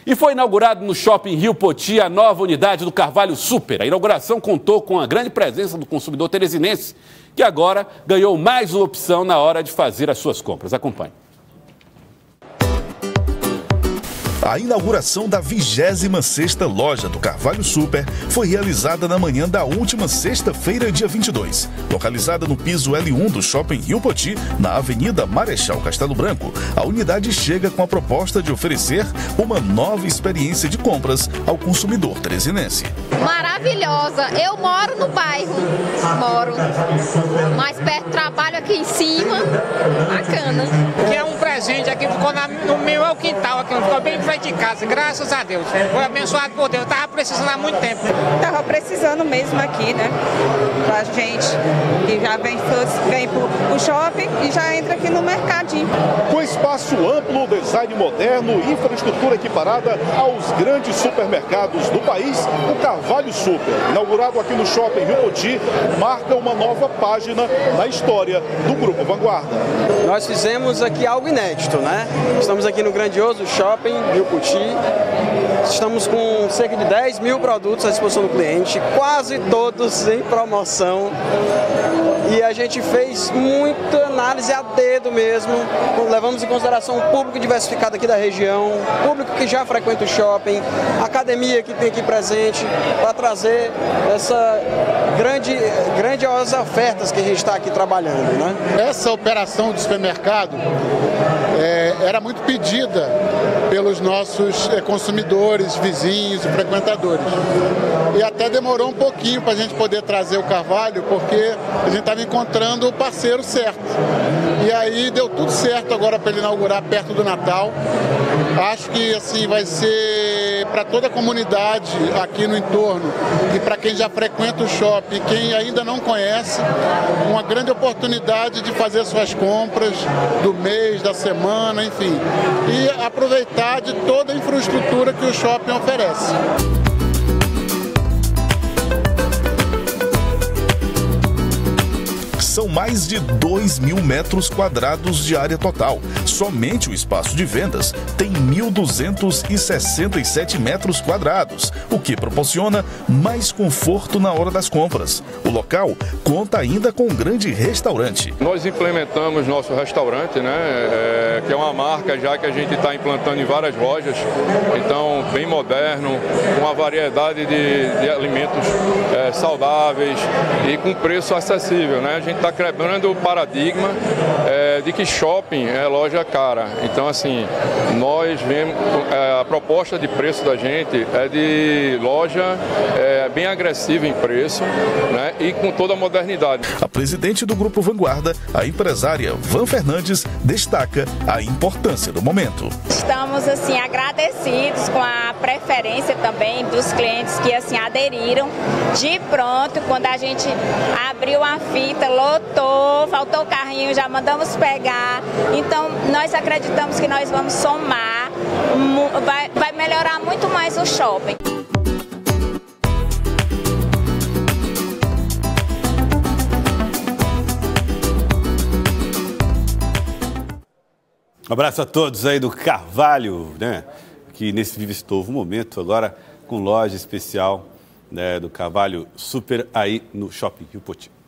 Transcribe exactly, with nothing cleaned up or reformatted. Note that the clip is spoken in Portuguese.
E foi inaugurado no Shopping Rio Poti a nova unidade do Carvalho Super. A inauguração contou com a grande presença do consumidor teresinense, que agora ganhou mais uma opção na hora de fazer as suas compras. Acompanhe. A inauguração da vigésima sexta loja do Carvalho Super foi realizada na manhã da última sexta-feira, dia vinte e dois. Localizada no piso L um do Shopping Rio Poti, na Avenida Marechal Castelo Branco, a unidade chega com a proposta de oferecer uma nova experiência de compras ao consumidor teresinense. Maravilhosa! Eu moro no bairro, moro mais perto, trabalho aqui em cima, bacana. Que é um presente aqui, ficou na, no meu quintal, aqui, ficou bem em frente de casa, graças a Deus. Foi abençoado por Deus, estava precisando há muito tempo. Estava precisando mesmo aqui, né? Pra gente que já vem, vem pro, pro shopping e já entra aqui no mercadinho. Com espaço amplo, design moderno, infraestrutura equiparada aos grandes supermercados do país, o Carvalho Super, inaugurado aqui no Shopping Rio Poti, marca uma nova página na história do Grupo Vanguarda. Nós fizemos aqui algo inédito, né? Estamos aqui no grandioso Shopping Rio Poti, estamos com cerca de dez mil produtos à disposição do cliente, quase todos em promoção. E a gente fez muita análise a dedo mesmo, levamos em consideração o público diversificado aqui da região, público que já frequenta o shopping, academia que tem aqui presente, para trazer essa grande, grandiosas ofertas que a gente está aqui trabalhando, né? Essa operação de supermercado é, era muito pedida pelos nossos é, consumidores, vizinhos e frequentadores. E até demorou um pouquinho para a gente poder trazer o Carvalho, porque a gente estava encontrando o parceiro certo. E aí deu tudo certo agora para ele inaugurar perto do Natal. Acho que assim vai ser para toda a comunidade aqui no entorno e para quem já frequenta o shopping, quem ainda não conhece, uma grande oportunidade de fazer suas compras do mês, da semana, enfim, e aproveitar de toda a infraestrutura que o shopping oferece. São mais de dois mil metros quadrados de área total. Somente o espaço de vendas tem mil duzentos e sessenta e sete metros quadrados, o que proporciona mais conforto na hora das compras. O local conta ainda com um grande restaurante. Nós implementamos nosso restaurante, né, é, que é uma marca já que a gente está implantando em várias lojas, então bem moderno, com uma variedade de, de alimentos é, saudáveis e com preço acessível, né? A gente está quebrando o paradigma é, de que shopping é loja cara. Então, assim, nós vemos, é, a proposta de preço da gente é de loja é, bem agressiva em preço, né, e com toda a modernidade. A presidente do Grupo Vanguarda, a empresária Van Fernandes, destaca a importância do momento. Estamos, assim, agradecidos com a preferência também dos clientes que, assim, aderiram. De pronto, quando a gente abriu a fita, lotou, faltou o carrinho, já mandamos pegar. Então, nós acreditamos que nós vamos somar, vai, vai melhorar muito mais o shopping. Um abraço a todos aí do Carvalho, né? Que nesse Vive esse Novo Momento, agora com loja especial, né, do Carvalho Super aí no Shopping Rio Poti.